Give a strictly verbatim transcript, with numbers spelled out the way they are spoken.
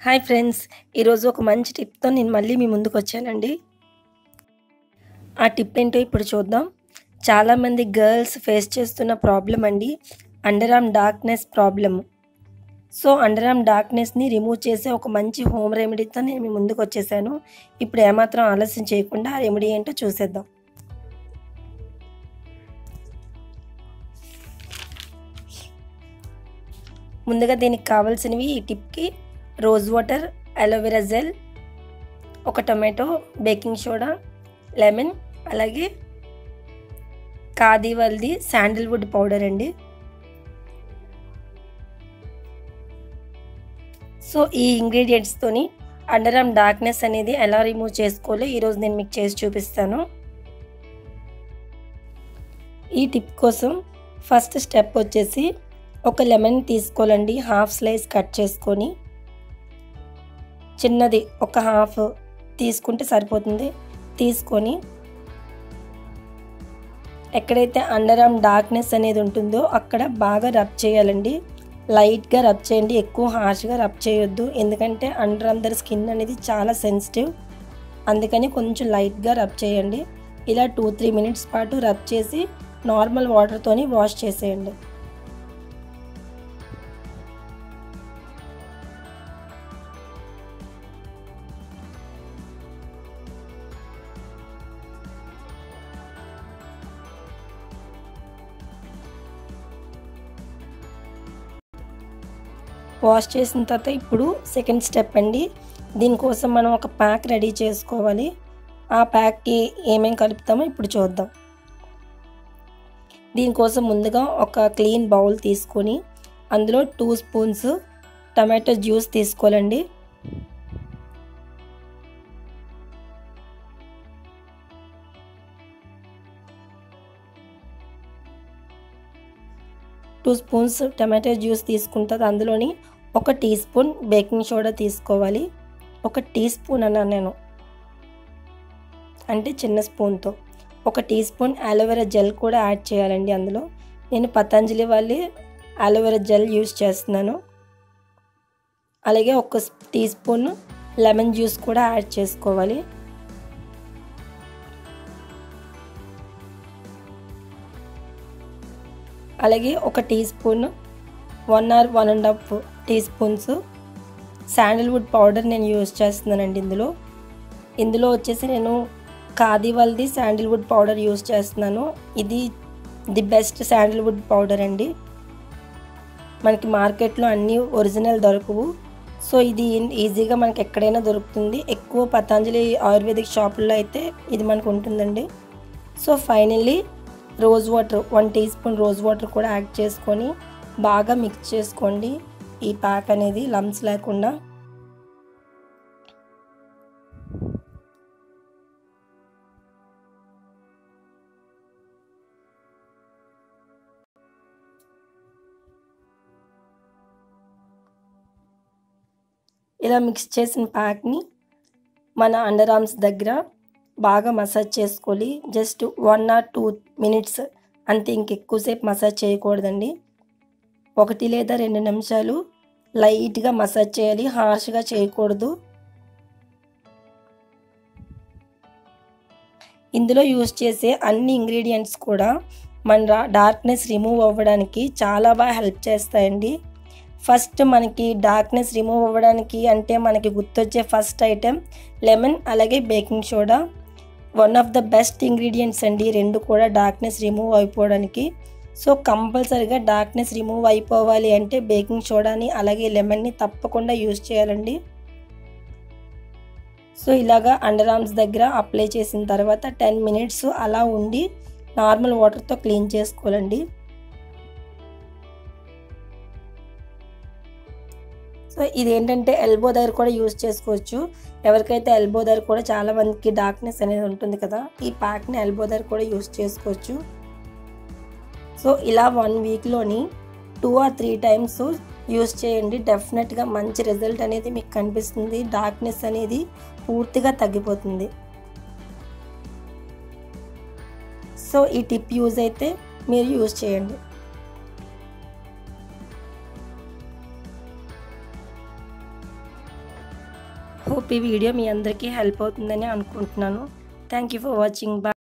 Hi friends, ఈరోజు ఒక మంచి టిప్తో నేను మళ్ళీ మీ ముందుకు వచ్చానండి. ఆ టిప్ ఏంటో ఇప్పుడు చూద్దాం. చాలామంది గర్ల్స్ ఫేస్ చేస్తున్న ప్రాబ్లం అండి under arm darkness problem. So under arm డార్క్నెస్ని రిమూవ్ చేసే ఒక మంచి హోమ్ రెమెడీతో నేను మీ ముందుకు వచ్చేసాను. ఇప్పుడు ఏమాత్రం ఆలస్యం చేయకుండా ఆ రెమెడీ ఏంటో చూసేద్దాం. ముందుగా దీనికి కావాల్సినవి ఈ టిప్కి రోజ్ వాటర్, అలోవెరా జెల్, ఒక టొమాటో, బేకింగ్ సోడా, లెమన్, అలాగే కాదివల్ది శాండిల్వుడ్ పౌడర్ అండి. సో ఈ ఇంగ్రీడియంట్స్తోని అండర్ ఆర్మ్ డార్క్నెస్ అనేది ఎలా రిమూవ్ చేసుకోవాలో ఈరోజు నేను మీకు చేసి చూపిస్తాను. ఈ టిప్ కోసం ఫస్ట్ స్టెప్ వచ్చేసి ఒక లెమన్ తీసుకోవాలండి. హాఫ్ స్లైస్ కట్ చేసుకొని, చిన్నది ఒక హాఫ్ తీసుకుంటే సరిపోతుంది. తీసుకొని ఎక్కడైతే అండర్ ఆర్మ్ డార్క్నెస్ అనేది ఉంటుందో అక్కడ బాగా రబ్ చేయాలండి. లైట్గా రబ్ చేయండి, ఎక్కువ హార్ష్గా రబ్ చేయొద్దు, ఎందుకంటే అండర్ ఆర్మ్ దగ్గర స్కిన్ అనేది చాలా సెన్సిటివ్. అందుకని కొంచెం లైట్గా రబ్ చేయండి. ఇలా టూ త్రీ మినిట్స్ పాటు రబ్ చేసి నార్మల్ వాటర్తోని వాష్ చేసేయండి. వాష్ చేసిన తర్వాత ఇప్పుడు సెకండ్ స్టెప్ అండి. దీనికోసం మనం ఒక ప్యాక్ రెడీ చేసుకోవాలి. ఆ ప్యాక్కి ఏమేమి కలుపుతామో ఇప్పుడు చూద్దాం. దీనికోసం ముందుగా ఒక క్లీన్ బౌల్ తీసుకొని అందులో టూ స్పూన్స్ టమాటో జ్యూస్ తీసుకోవాలండి. టూ స్పూన్స్ టమాటో జ్యూస్ తీసుకున్న తర్వాత అందులోని ఒక టీ స్పూన్ బేకింగ్ సోడా తీసుకోవాలి. ఒక టీ స్పూన్ అన్నా నేను, అంటే చిన్న స్పూన్తో. ఒక టీ స్పూన్ అలోవెరా జెల్ కూడా యాడ్ చేయాలండి. అందులో నేను పతంజలి వాళ్ళ అలోవెరా జెల్ యూస్ చేస్తున్నాను. అలాగే ఒక టీ స్పూన్ లెమన్ జ్యూస్ కూడా యాడ్ చేసుకోవాలి. అలాగే ఒక teaspoon one or one and half teaspoons sandalwood powder నేను యూజ్ చేస్తున్నానండి. ఇందులో ఇందులో వచ్చేసి నేను కాదివల్ది శాండిల్వుడ్ పౌడర్ యూజ్ చేస్తున్నాను. ఇది ది బెస్ట్ శాండిల్వుడ్ పౌడర్ అండి. మనకి మార్కెట్లో అన్నీ ఒరిజినల్ దొరకవు. సో ఇది ఈజీగా మనకి ఎక్కడైనా దొరుకుతుంది. ఎక్కువ పతంజలి ఆయుర్వేదిక్ షాపుల్లో అయితే ఇది మనకు ఉంటుందండి. So finally rose water, one teaspoon rose water కూడా యాడ్ చేసుకొని బాగా మిక్స్ చేసుకోండి. ఈ ప్యాక్ అనేది లమ్స్ లేకుండా. ఇలా మిక్స్ చేసిన ప్యాక్ని మన అండర్ ఆర్మ్స్ దగ్గర బాగా మసాజ్ చేసుకోవాలి. Just one or two minutes అంతే, ఇంకెక్కువసేపు మసాజ్ చేయకూడదండి. ఒకటి లేదా రెండు నిమిషాలు లైట్గా మసాజ్ చేయాలి, హార్ష్గా చేయకూడదు. ఇందులో యూజ్ చేసే అన్ని ఇంగ్రీడియంట్స్ కూడా మన డార్క్నెస్ రిమూవ్ అవ్వడానికి చాలా బాగా హెల్ప్ చేస్తాయండి. ఫస్ట్ మనకి డార్క్నెస్ రిమూవ్ అవ్వడానికి అంటే మనకి గుర్తొచ్చే ఫస్ట్ ఐటెం లెమన్, అలాగే baking soda. One of the best ingredients అండి రెండు కూడా డార్క్నెస్ రిమూవ్ అయిపోవడానికి. సో కంపల్సరీగా డార్క్నెస్ రిమూవ్ అయిపోవాలి అంటే బేకింగ్ సోడాని అలాగే లెమన్ని తప్పకుండా యూజ్ చేయాలండి. సో ఇలాగా అండర్ ఆర్మ్స్ దగ్గర అప్లై చేసిన తర్వాత టెన్ మినిట్స్ అలా ఉండి నార్మల్ వాటర్తో క్లీన్ చేసుకోవాలండి. సో ఇదేంటంటే ఎల్బో దగ్గర కూడా యూజ్ చేసుకోవచ్చు. ఎవరికైతే ఎల్బో దగ్గర కూడా చాలా మందికి డార్క్నెస్ అనేది ఉంటుంది కదా, ఈ ప్యాక్ని ఎల్బో దగ్గర కూడా యూజ్ చేసుకోవచ్చు. సో ఇలా వన్ వీక్లోని two or three times use చేయండి. డెఫినెట్గా మంచి రిజల్ట్ అనేది మీకు కనిపిస్తుంది. డార్క్నెస్ అనేది పూర్తిగా తగ్గిపోతుంది. సో ఈ టిప్ యూజ్ అయితే మీరు యూజ్ చేయండి. హోప్ ఈ వీడియో మీ అందరికీ హెల్ప్ అవుతుందని అనుకుంటున్నాను. Thank you for watching. Bye.